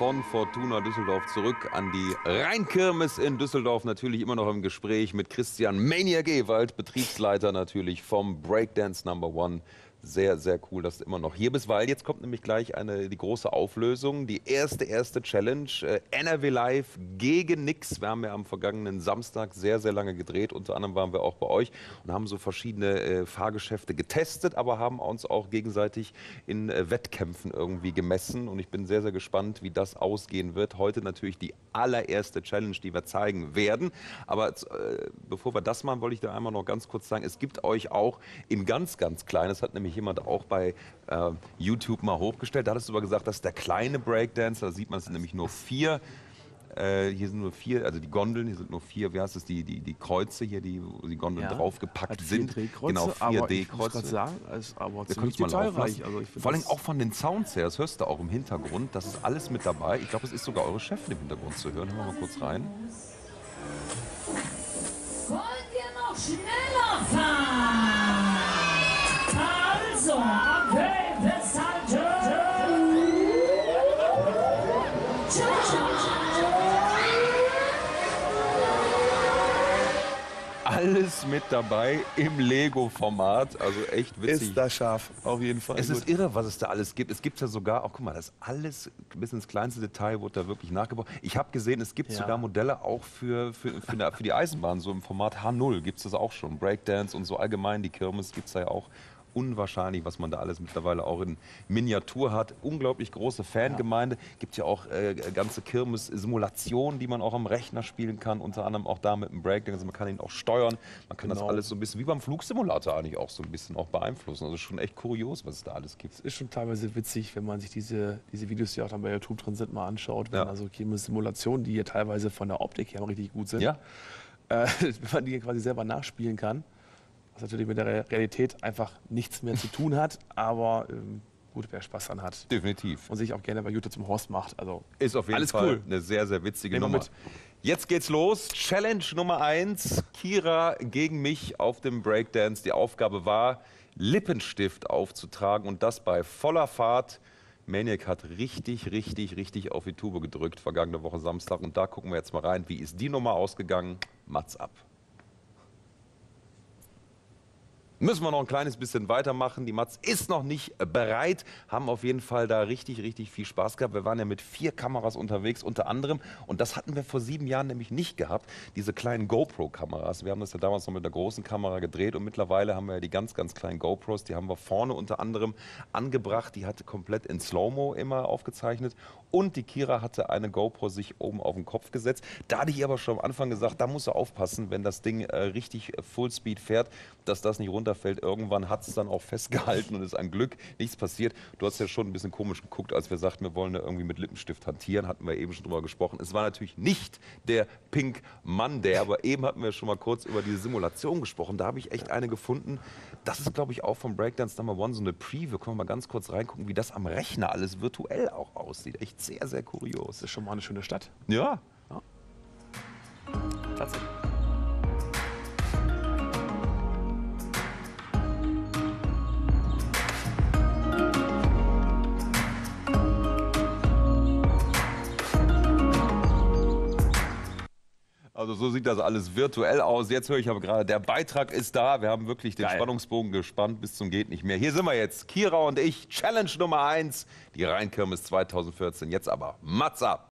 von Fortuna Düsseldorf zurück an die Rheinkirmes in Düsseldorf. Natürlich immer noch im Gespräch mit Christian Maniac Ewald, Betriebsleiter natürlich vom Breakdance Number One. Sehr, sehr cool, dass du immer noch hier bist, weil jetzt kommt nämlich gleich die große Auflösung. Die erste Challenge, NRW Live gegen Nix. Wir haben ja am vergangenen Samstag sehr, sehr lange gedreht. Unter anderem waren wir auch bei euch und haben so verschiedene Fahrgeschäfte getestet, aber haben uns auch gegenseitig in Wettkämpfen irgendwie gemessen. Und ich bin sehr, sehr gespannt, wie das ausgehen wird. Heute natürlich die allererste Challenge, die wir zeigen werden. Aber bevor wir das machen, wollte ich da einmal noch ganz kurz sagen, es gibt euch auch in ganz, ganz klein, das hat nämlich jemand auch bei YouTube mal hochgestellt. Da hattest du aber gesagt, das ist der kleine Breakdance. Da sieht man, es sind nämlich nur 4. Hier sind nur 4, also die Gondeln, hier sind nur 4, wie heißt es, die Kreuze hier, wo die Gondeln draufgepackt sind. Genau, 4 D-Kreuze. Ich sagen, ist aber ziemlich detailreich. Also vor allem auch von den Sounds her, das hörst du auch im Hintergrund, das ist alles mit dabei. Ich glaube, es ist sogar eure Chefin im Hintergrund zu hören. Hören wir mal kurz rein. Wollt ihr noch schneller fahren? Also, okay, festhalten! Alles mit dabei im Lego-Format, also echt witzig. Ist das scharf, auf jeden Fall. Es ist irre, was es da alles gibt. Es gibt ja sogar, auch guck mal, das alles bis ins kleinste Detail wurde da wirklich nachgebaut. Ich habe gesehen, es gibt sogar Modelle auch für die Eisenbahn, so im Format H0 gibt es das auch schon. Breakdance und so allgemein, die Kirmes gibt es da ja auch. Unwahrscheinlich, was man da alles mittlerweile auch in Miniatur hat. Unglaublich große Fangemeinde. Gibt ja auch ganze Kirmes-Simulationen, die man auch am Rechner spielen kann. Unter anderem auch da mit dem Breakdance. Also man kann ihn auch steuern. Man kann das alles so ein bisschen, wie beim Flugsimulator eigentlich auch so ein bisschen auch beeinflussen. Also schon echt kurios, was es da alles gibt. Es ist schon teilweise witzig, wenn man sich diese Videos, die auch dann bei YouTube drin sind, mal anschaut. Wenn also Kirmes-Simulationen, die hier teilweise von der Optik her richtig gut sind. Ja. Wenn man die quasi selber nachspielen kann. Was natürlich mit der Realität einfach nichts mehr zu tun hat, aber gut, wer Spaß dran hat. Definitiv. Und sich auch gerne bei YouTube zum Horst macht. Also ist auf jeden Fall eine sehr, sehr witzige Nummer. Jetzt geht's los. Challenge Nummer 1. Kira gegen mich auf dem Breakdance. Die Aufgabe war, Lippenstift aufzutragen und das bei voller Fahrt. Maniac hat richtig auf die Tube gedrückt, vergangene Woche Samstag. Und da gucken wir jetzt mal rein. Wie ist die Nummer ausgegangen? Mats ab. Müssen wir noch ein kleines bisschen weitermachen. Die Mats ist noch nicht bereit, haben auf jeden Fall da richtig viel Spaß gehabt. Wir waren ja mit 4 Kameras unterwegs, unter anderem. Und das hatten wir vor 7 Jahren nämlich nicht gehabt, diese kleinen GoPro-Kameras. Wir haben das ja damals noch mit der großen Kamera gedreht und mittlerweile haben wir ja die ganz kleinen GoPros. Die haben wir vorne unter anderem angebracht. Die hatte komplett in Slow-Mo immer aufgezeichnet. Und die Kira hatte eine GoPro sich oben auf den Kopf gesetzt. Da hatte ich aber schon am Anfang gesagt, da musst du aufpassen, wenn das Ding richtig Fullspeed fährt, dass das nicht runterfällt. Irgendwann hat es dann auch festgehalten und ist ein Glück nichts passiert. Du hast ja schon ein bisschen komisch geguckt, als wir sagten, wir wollen da irgendwie mit Lippenstift hantieren. Hatten wir eben schon drüber gesprochen. Es war natürlich nicht der Pink Monday, aber eben hatten wir schon mal kurz über diese Simulation gesprochen. Da habe ich echt eine gefunden. Das ist, glaube ich, auch vom Breakdance Number One so eine Preview. Können wir mal ganz kurz reingucken, wie das am Rechner alles virtuell auch aussieht. Echt sehr kurios. Das ist schon mal eine schöne Stadt. Ja. Tatsächlich. Also so sieht das alles virtuell aus. Jetzt höre ich aber gerade, der Beitrag ist da. Wir haben wirklich den Spannungsbogen gespannt bis zum geht nicht mehr. Hier sind wir jetzt, Kira und ich, Challenge Nummer 1, die Rheinkirmes 2014. Jetzt aber Mats ab.